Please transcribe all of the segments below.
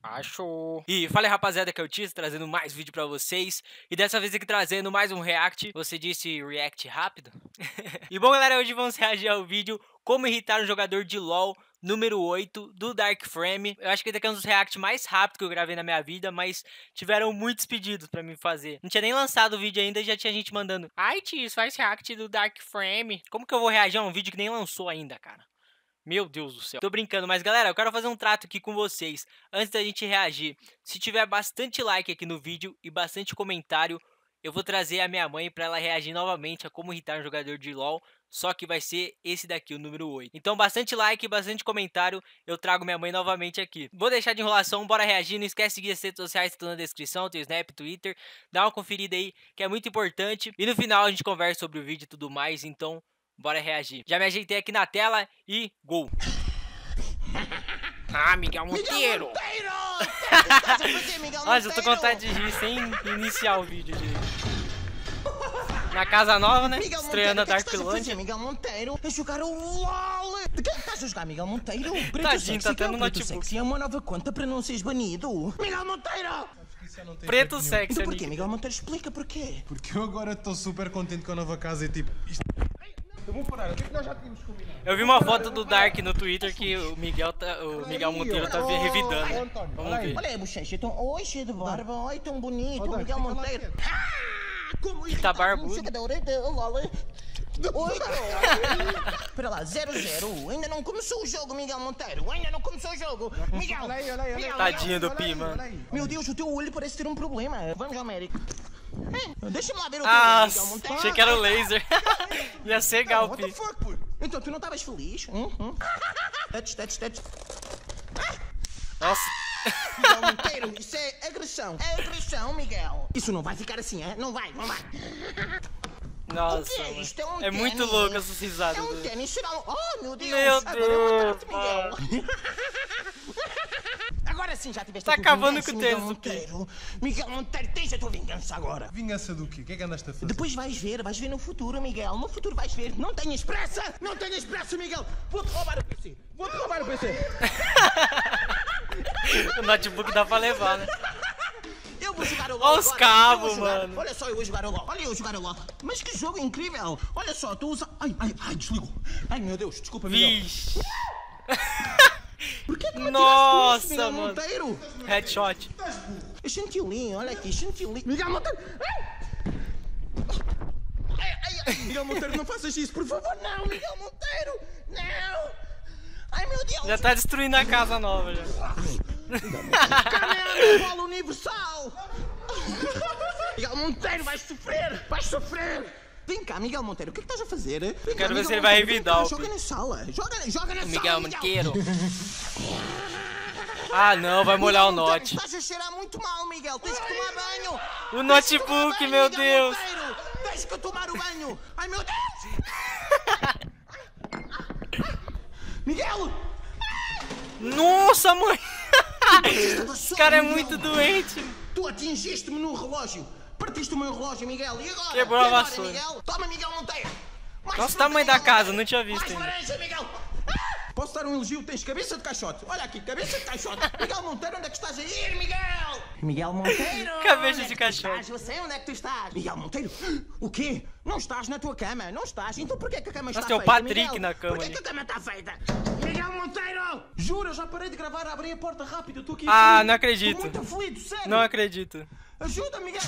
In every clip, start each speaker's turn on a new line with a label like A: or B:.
A: Achou! E fala aí, rapaziada, que é o Tiz, trazendo mais vídeo pra vocês. E dessa vez aqui trazendo mais um react. Você disse react rápido? E bom, galera, hoje vamos reagir ao vídeo Como irritar um jogador de LoL número 8 do Dark Frame. Eu acho que esse aqui é um dos reacts mais rápidos que eu gravei na minha vida, mas tiveram muitos pedidos pra mim fazer. Não tinha nem lançado o vídeo ainda e já tinha gente mandando: ai, Tiz, faz react do Dark Frame. Como que eu vou reagir a um vídeo que nem lançou ainda, cara? Meu Deus do céu. Tô brincando, mas galera, eu quero fazer um trato aqui com vocês antes da gente reagir. Se tiver bastante like aqui no vídeo e bastante comentário, eu vou trazer a minha mãe pra ela reagir novamente a como irritar um jogador de LoL, só que vai ser esse daqui, o número 8. Então bastante like, bastante comentário, eu trago minha mãe novamente aqui. Vou deixar de enrolação, bora reagir. Não esquece de seguir as redes sociais que estão na descrição, tem o Snap, Twitter. Dá uma conferida aí, que é muito importante. E no final a gente conversa sobre o vídeo e tudo mais, então bora reagir. Já me ajeitei aqui na tela e gol. Ah, Miguel Monteiro! Nossa, eu tô com vontade de rir sem iniciar o vídeo, gente. Na casa nova, né? Estreando a Darklândia.
B: Miguel Monteiro a jogar o LOL. De quem estás a jogar, Miguel Monteiro?
A: Tadinho, tá tendo notebook.
B: É uma nova conta para não seres banido. Miguel Monteiro!
A: Preto sexy,
B: então porquê, Miguel Monteiro? Explica porquê.
C: Porque eu agora estou super contente com a nova casa e tipo... Eu vou parar, o que é que nós já tínhamos combinado?
A: Eu vi uma foto do Dark no Twitter que o Miguel Monteiro tá revidando. Vamos ver.
B: Olha aí, bochecha, tão... Oi, cheio de barba, oi, tão bonito, Miguel Monteiro. Como
A: ele tá barbudo.
B: Oi, espera lá, 0-0. Ainda não começou o jogo, Miguel Monteiro. Ainda não começou o jogo. Miguel,
A: tadinho do Pi, mano.
B: Meu Deus, o teu olho parece ter um problema. Vamos ao médico. Deixa-me lá ver o teu olho, Miguel Monteiro.
A: Achei que era o laser. Ia cegar o Pi.
B: Então tu não estavas feliz? Touch.
A: Nossa.
B: Miguel Monteiro, isso é agressão. É agressão, Miguel. Isso não vai ficar assim, é? Não vai.
A: Nossa, é muito louco essas risadas.
B: É um tênis, será um... Oh, meu Deus.
A: Meu Deus,
B: Miguel. Agora sim já tiveste
A: tá
B: a tua
A: acabando
B: vingança,
A: com o
B: Miguel
A: tênis do Pi.
B: Monteiro. Miguel Monteiro, tens a tua vingança agora.
C: Vingança do quê? O que é que andaste a fazer?
B: Depois vais ver no futuro, Miguel. No futuro vais ver. Não tenhas pressa, Miguel. Vou-te roubar o PC.
A: O notebook dá pra levar, né?
B: Eu vou jogar o LOL.
A: Olha os cabos, mano.
B: Olha só, eu vou jogar o LOL. Olha eu jogar o LOL. Mas que jogo incrível. Olha só, tu usa... Ai, desligou. Ai, meu Deus, desculpa, Miguel.
A: Vixe.
B: Por que tu
A: nossa,
B: Miguel
A: mano.
B: Monteiro?
A: Headshot.
B: Chantilinho, olha aqui, chantilinho. Miguel Monteiro. Ai, Miguel Monteiro, não faças isso, por favor. Não, Miguel Monteiro. Não. Ai, meu Deus.
A: Já tá destruindo a casa nova, já.
B: Canela, bola universal. Miguel Monteiro, vais sofrer. Vem cá, Miguel Monteiro, o que é que estás a fazer?
A: Quero ver se ele vai revidar o
B: Joga na sala. Joga na sala,
A: Miguel Monteiro. Ah, não, vai molhar o note.
B: Estás a cheirar muito mal, Miguel. Tens que tomar banho.
A: O notebook, meu Deus.
B: Tens que tomar o banho. Ai, meu Deus. Miguel.
A: Nossa, mãe. Esse cara é muito doente.
B: Tu atingiste-me no relógio. Partiste o meu relógio, Miguel. E agora?
A: Quebrou a vassoura.
B: Miguel? Toma, Miguel Monteiro.
A: Nossa, o tamanho da casa, não tinha visto
B: ainda. Laranja, Miguel. Posso dar um elogio? Tens cabeça de caixote. Olha aqui, cabeça de caixote. Miguel Monteiro, onde é que estás a ir, Miguel? Miguel Monteiro.
A: Cabeça de caixote.
B: Eu sei onde é que tu estás. Miguel Monteiro. O quê? Não estás na tua cama. Não estás. Então porquê que a cama está feita,
A: Nossa, tem o Patrick
B: Miguel?
A: na cama.
B: Porquê que a cama está feita? Miguel Monteiro. Juro, já parei de gravar. Abri a porta rápido. Eu estou aqui.
A: Ah, não acredito.
B: Estou muito aflito, sério.
A: Não acredito.
B: Ajuda, Miguel.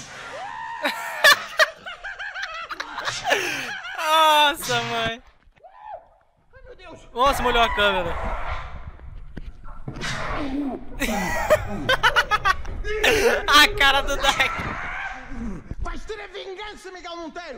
A: Nossa, mãe.
B: Ai, meu Deus.
A: Nossa, molhou a câmera. A cara do Dark.
B: Vais ter a vingança, Miguel Monteiro.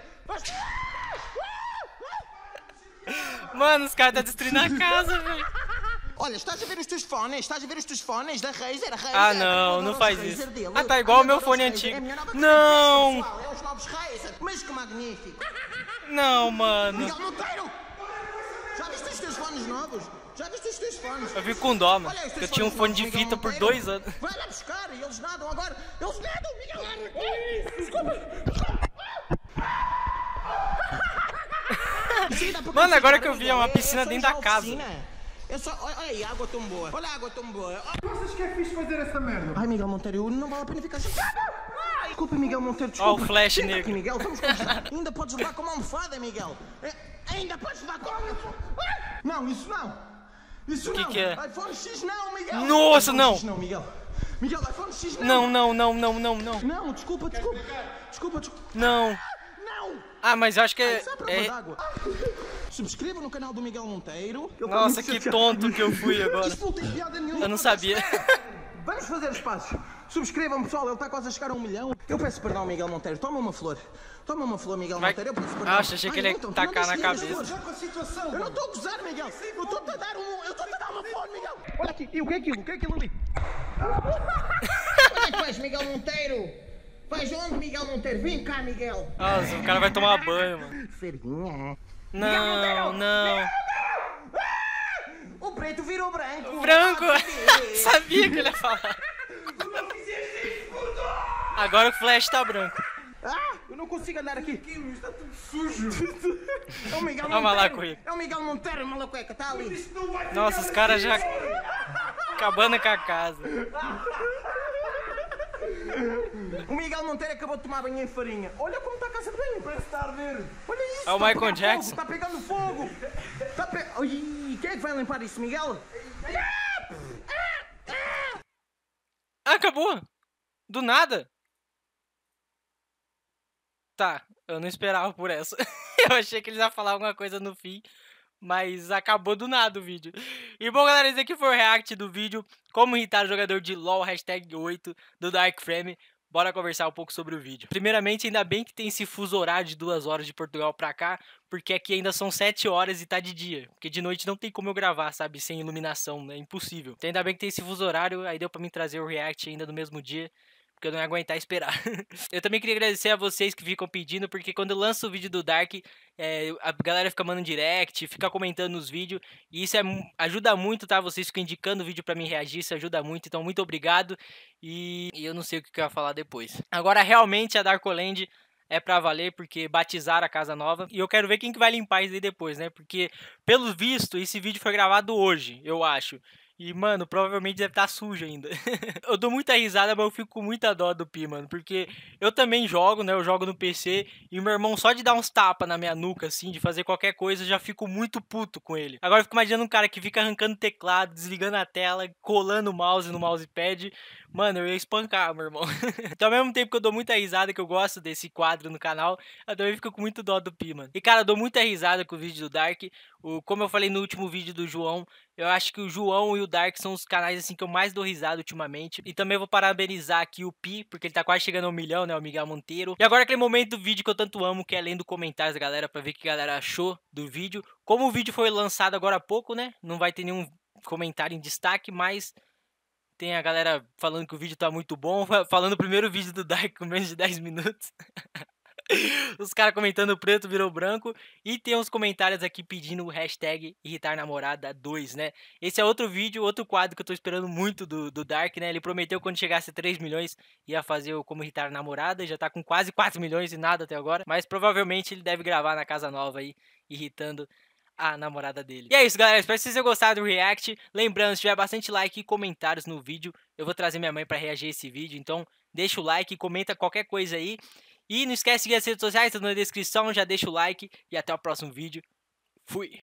A: Mano, os caras tá destruindo a casa, velho.
B: Olha, estás a ver os teus fones? Da Razer?
A: Ah, não faz isso. Ah, tá igual o meu fone antigo. Não.
B: É os novos Razer. Mas que magnífico.
A: Não, mano.
B: Miguel Monteiro. Já viste os teus fones novos?
A: Eu vi com dó, mano. Eu tinha um fone de fita por 2 anos.
B: Vai lá buscar, e eles nadam agora. Miguel.
A: Mano, agora que eu vi, é uma piscina dentro da casa.
B: Eu só... Olha aí, a água tão boa. Olha a água tão boa.
C: Vocês que é fixe fazer essa merda?
B: Ai, Miguel Monteiro, não vale a pena ficar chateado. Desculpa, Miguel Monteiro, desculpa.
A: Ó o flash
B: Senta
A: negro.
B: aqui, Miguel, vamos conversar. Ainda podes levar com uma almofada, Miguel. Ainda podes levar com uma almofada. Não, isso não. Isso não.
A: Que é?
B: iPhone X não, Miguel.
A: Nossa,
B: iPhone
A: não.
B: X não, Miguel. Miguel, iPhone X não.
A: Não.
B: Não, desculpa.
A: Não.
B: Não.
A: Ah, mas eu acho que
B: Sai a prova
A: é...
B: d'água. Subscreva no canal do Miguel Monteiro.
A: Nossa, que tonto que eu fui agora.
B: Isto não tem piada nenhuma.
A: Eu não sabia.
B: Vamos fazer os passos. Subscrevam, pessoal, ele está quase a chegar a 1 milhão. Eu peço perdão, Miguel Monteiro. Toma uma flor. Toma uma flor, Miguel Monteiro. Eu peço perdão.
A: Achei que ele ia tacar na cabeça.
C: Já com a situação.
B: Eu não estou a gozar, Miguel. Eu estou-te a dar uma flor, Miguel. Olha aqui. E o que é aquilo? O que é aquilo ali? Onde é que vais, Miguel Monteiro? Vais onde, Miguel Monteiro? Vem cá, Miguel.
A: Nossa, o cara vai tomar banho, mano.
B: Cervinha.
A: Não.
B: O preto virou branco.
A: Branco! Sabia que ele ia falar. Agora o flash tá branco.
B: Eu não consigo andar aqui. Está tudo sujo. É o Miguel
A: Calma lá,
B: Monteiro.
A: Coelho.
B: É o Miguel Monteiro, malacueca. Está ali.
A: Nossa, os caras já acabando com a casa.
B: O Miguel Monteiro acabou de tomar banho em farinha. Olha como está a casa de banho.
C: Parece estar a arder.
B: Olha isso.
A: É o
B: está a
A: Michael
B: pegar
A: Jackson.
B: Fogo, está pegando fogo. Ai, quem é que vai limpar isso, Miguel?
A: Acabou! Do nada! Tá, eu não esperava por essa. Eu achei que eles iam falar alguma coisa no fim, mas acabou do nada o vídeo. E bom, galera, esse aqui foi o react do vídeo como irritar o jogador de LoL, #8 do Dark Frame. Bora conversar um pouco sobre o vídeo. Primeiramente, ainda bem que tem esse fuso horário de 2 horas de Portugal pra cá, porque aqui ainda são 7 horas e tá de dia. Porque de noite não tem como eu gravar, sabe, sem iluminação, é impossível. Então ainda bem que tem esse fuso horário, aí deu pra mim trazer o react ainda no mesmo dia, porque eu não ia aguentar esperar. Eu também queria agradecer a vocês que ficam pedindo, porque quando eu lanço o vídeo do Dark, a galera fica mandando direct, fica comentando nos vídeos, e isso ajuda muito, tá? Vocês ficam indicando o vídeo pra mim reagir, isso ajuda muito, então muito obrigado. E eu não sei o que eu ia falar depois. Agora, realmente, a Darkoland é pra valer, porque batizaram a casa nova, e eu quero ver quem que vai limpar isso aí depois, né? Porque, pelo visto, esse vídeo foi gravado hoje, eu acho. E, mano, provavelmente deve estar sujo ainda. Eu dou muita risada, mas eu fico com muita dó do Pi, mano. Porque eu também jogo, né? Eu jogo no PC. E meu irmão, só de dar uns tapas na minha nuca, assim, de fazer qualquer coisa, eu já fico muito puto com ele. Agora eu fico imaginando um cara que fica arrancando teclado, desligando a tela, colando o mouse no mousepad. Mano, eu ia espancar, meu irmão. Então, ao mesmo tempo que eu dou muita risada, que eu gosto desse quadro no canal, eu também fico com muito dó do Pi, mano. E, cara, eu dou muita risada com o vídeo do Dark. Como eu falei no último vídeo do João, eu acho que o João e o Dark são os canais assim que eu mais dou risada ultimamente. E também vou parabenizar aqui o Pi, porque ele tá quase chegando a 1 milhão, né? O Miguel Monteiro. E agora aquele momento do vídeo que eu tanto amo, que é lendo comentários da galera pra ver o que a galera achou do vídeo. Como o vídeo foi lançado agora há pouco, né? Não vai ter nenhum comentário em destaque, mas tem a galera falando que o vídeo tá muito bom. Falando o primeiro vídeo do Dark com menos de 10 minutos. Os caras comentando preto virou branco. E tem uns comentários aqui pedindo o hashtag irritarnamorada2, né? Esse é outro vídeo, outro quadro que eu tô esperando muito do Dark, né? Ele prometeu quando chegasse a 3 milhões ia fazer o Como Irritar Namorada. Já tá com quase 4 milhões e nada até agora. Mas provavelmente ele deve gravar na casa nova aí, irritando a namorada dele. E é isso, galera. Espero que vocês tenham gostado do react. Lembrando, se tiver bastante like e comentários no vídeo, eu vou trazer minha mãe pra reagir a esse vídeo. Então deixa o like, comenta qualquer coisa aí. E não esquece de seguir as redes sociais, tá na descrição, já deixa o like e até o próximo vídeo. Fui!